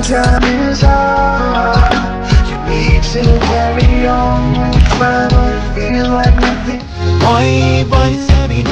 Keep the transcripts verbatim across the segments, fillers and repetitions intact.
time is up. You need to carry on. When it feels like nothing. Boy, boy, Sabina.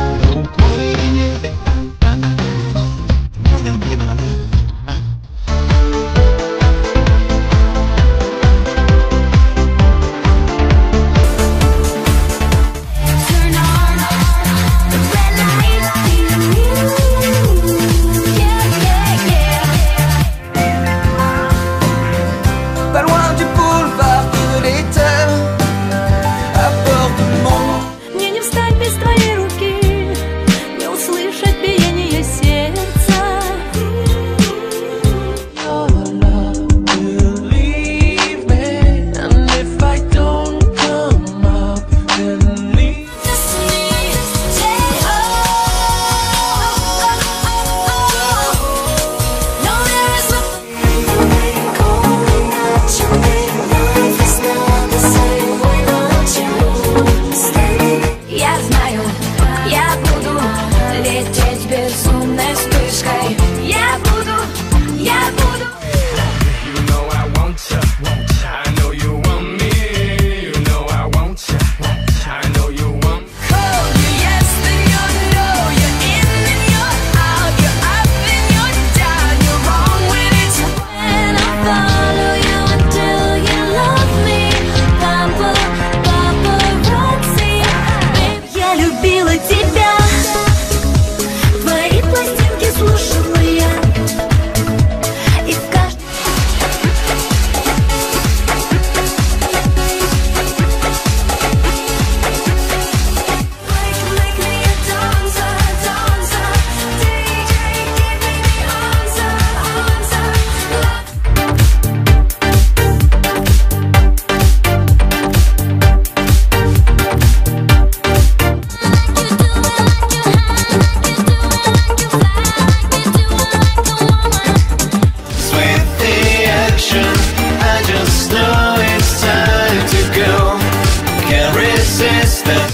Безумной вспышкой я буду, я буду. You know I want ya, I know you want me. You know I want ya, I know you want me. Hold you yes, then you know you're in and you're out, you're up and you're down, you're wrong when it's when I follow you until you love me. Papa, paparazzi, baby, я любила тебя. Слушала я, и в каждом... I just know it's time to go. Can't resist the